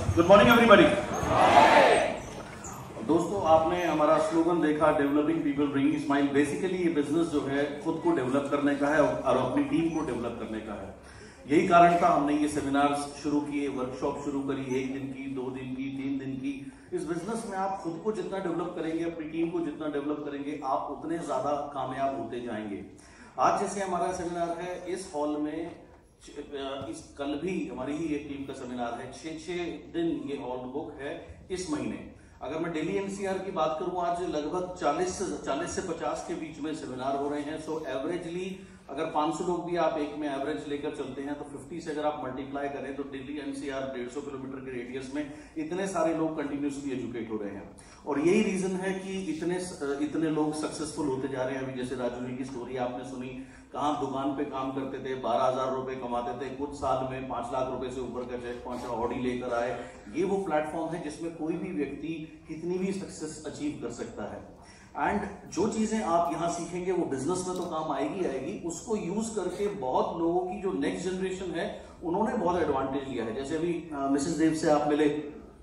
Good morning everybody. दोस्तों, आपने हमारा स्लोगन देखा, developing people bringing smile. Basically ये बिजनेस जो है खुद को डेवलप करने का है और अपनी टीम को डेवलप करने का है। यही कारण था हमने ये सेमिनार्स शुरू किए, वर्कशॉप शुरू करी, 1 दिन की, 2 दिन की, 3 दिन की। इस बिजनेस में आप खुद को जितना डेवलप करेंगे, अपनी टीम को जितना डेवलप करेंगे, आप उतने ज्यादा कामयाब होते जाएंगे। आज जैसे हमारा सेमिनार है, इस हॉल में कल भी हमारी ही एक टीम का सेमिनार है। 6 दिन ये हॉल बुक है इस महीने। अगर मैं डेली एनसीआर की बात करूं, आज लगभग 40 से 50 के बीच में सेमिनार हो रहे हैं। सो एवरेजली अगर 500 लोग भी आप एक में एवरेज लेकर चलते हैं तो 50 से अगर आप मल्टीप्लाई करें तो डेली एनसीआर 150 किलोमीटर के रेडियस में इतने सारे लोग कंटिन्यूसली एजुकेट हो रहे हैं। और यही रीजन है कि इतने लोग सक्सेसफुल होते जा रहे हैं। अभी जैसे राजू जी की स्टोरी आपने सुनी, कहाँ दुकान पे काम करते थे, 12,000 रुपए कमाते थे, कुछ साल में 5 लाख रुपए से ऊपर का चेक, 5 ऑडी लेकर आए। ये वो प्लेटफॉर्म है जिसमें कोई भी व्यक्ति कितनी भी सक्सेस अचीव कर सकता है। एंड जो चीजें आप यहाँ सीखेंगे वो बिजनेस में तो काम आएगी, उसको यूज करके बहुत लोगों की जो नेक्स्ट जनरेशन है उन्होंने बहुत एडवांटेज लिया है। जैसे अभी मिसेस देव से आप मिले,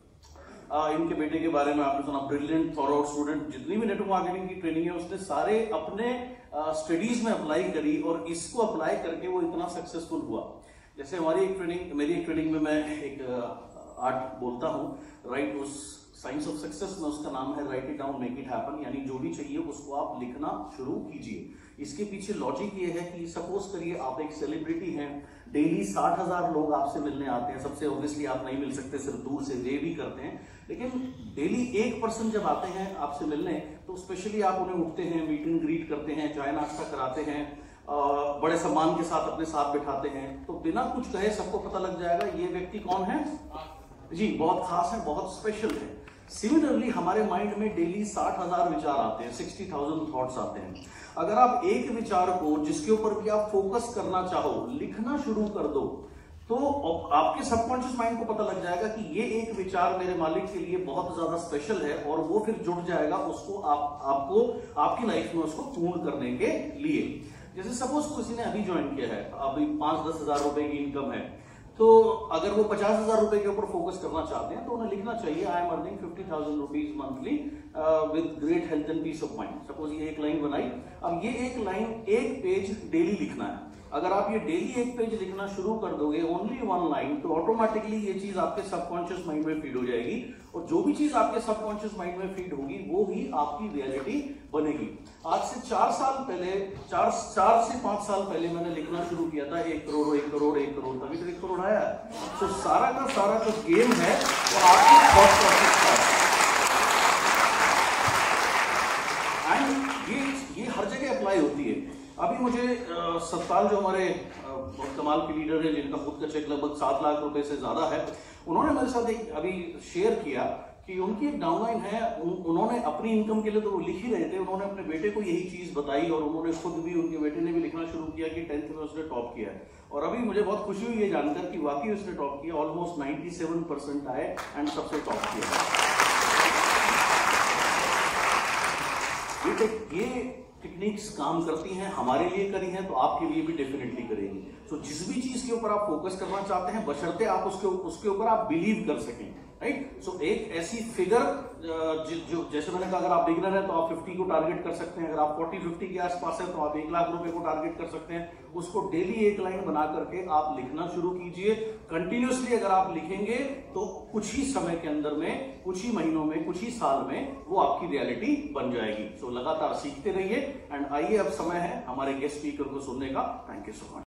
इनके बेटे के बारे में आपने सुना, ब्रिलियंट थॉरआउट स्टूडेंट। जितनी भी नेटवर्क मार्केटिंग की ट्रेनिंग है उसने सारे अपने स्टडीज में अप्लाई करी और इसको अप्लाई करके वो इतना सक्सेसफुल हुआ। जैसे मेरी एक ट्रेनिंग में मैं एक आर्ट बोलता हूँ, राइट, उस साइंस ऑफ सक्सेस में उसका नाम है write it down make it happen. यानी जो भी चाहिए उसको आप लिखना शुरू कीजिए। इसके पीछे लॉजिक ये है कि सपोज करिए आप एक सेलिब्रिटी हैं, डेली 60,000 लोग आपसे मिलने आते हैं। सबसे ऑब्वियसली आप नहीं मिल सकते, सिर्फ दूर से वे भी करते हैं, लेकिन डेली 1% जब आते हैं आपसे मिलने तो स्पेशली आप उन्हें उठते हैं, मीट एंड ग्रीट करते हैं, चाय नाश्ता कराते हैं, बड़े सम्मान के साथ अपने साथ बिठाते हैं। तो बिना कुछ कहे सबको पता लग जाएगा ये व्यक्ति कौन है जी, बहुत खास है, बहुत स्पेशल है। सिमिलरली हमारे माइंड में डेली 60,000 विचार आते हैं, 60,000 थॉट्स आते हैं। अगर आप एक विचार को जिसके ऊपर भी आप फोकस करना चाहो लिखना शुरू कर दो तो आपके सबकॉन्शियस माइंड को पता लग जाएगा कि ये एक विचार मेरे मालिक के लिए बहुत ज्यादा स्पेशल है और वो फिर जुड़ जाएगा उसको आपको आपकी लाइफ में उसको पूर्ण करने के लिए। जैसे सपोज किसी ने अभी ज्वाइन किया है, अभी 5-10 हजार रुपए की इनकम है, तो अगर वो 50,000 रुपए के ऊपर फोकस करना चाहते हैं तो उन्हें लिखना चाहिए I am earning 50,000 rupees monthly with great health and peace of mind. Suppose ये एक लाइन बनाई। अब ये एक लाइन, एक पेज डेली लिखना है। अगर आप ये डेली एक पेज लिखना शुरू कर दोगे, ओनली 1 लाइन, तो ऑटोमेटिकली ये चीज आपके सबकॉन्शियस माइंड में फीड हो जाएगी और जो भी चीज आपके सबकॉन्शियस माइंड में फीड होगी वो ही आपकी रियलिटी बनेगी। आज से 4 साल पहले, 4 से 5 साल पहले मैंने लिखना शुरू किया था 1 करोड़, 1 करोड़, 1 करोड़, तभी तो 1 करोड़ आया। तो सारा का सारा जो गेम है वो आपकी थॉट प्रोसेस का है एंड ये हर जगह अप्लाई होती है। अभी मुझे सतपाल जो हमारे बहुत कमाल के लीडर है, जिनका खुद का चेक लगभग 7 लाख रुपए से ज्यादा है, उन्होंने मेरे साथ एक अभी शेयर किया कि उनकी एक डाउनलाइन है। उन्होंने अपनी इनकम के लिए तो वो लिख ही रहे थे, उन्होंने अपने बेटे को यही चीज बताई और उन्होंने खुद भी, उनके बेटे ने भी लिखना शुरू किया कि 10th में उसने टॉप किया है। और अभी मुझे बहुत खुशी हुई है जानकर कि वाकई उसने टॉप किया, ऑलमोस्ट 97% आए एंड सबसे टॉप किया। ये टेक्निक्स काम करती हैं, हमारे लिए करी हैं तो आपके लिए भी डेफिनेटली करेगी। तो जिस भी चीज के ऊपर आप फोकस करना चाहते हैं, बशर्ते आप उसके ऊपर आप बिलीव कर सकें, राइट। सो एक ऐसी फिगर जो जैसे मैंने कहा, अगर आप बिगिनर हैं तो आप 50 को टारगेट कर सकते हैं, अगर आप 40-50 के आसपास हैं तो आप 1 लाख रुपए को टारगेट कर सकते हैं। उसको डेली एक लाइन बना करके आप लिखना शुरू कीजिए। कंटिन्यूसली अगर आप लिखेंगे तो कुछ ही समय के अंदर में, कुछ ही महीनों में, कुछ ही साल में वो आपकी रियलिटी बन जाएगी। सो लगातार सीखते रहिए एंड आइए अब समय है हमारे गेस्ट स्पीकर को सुनने का। Thank you so much.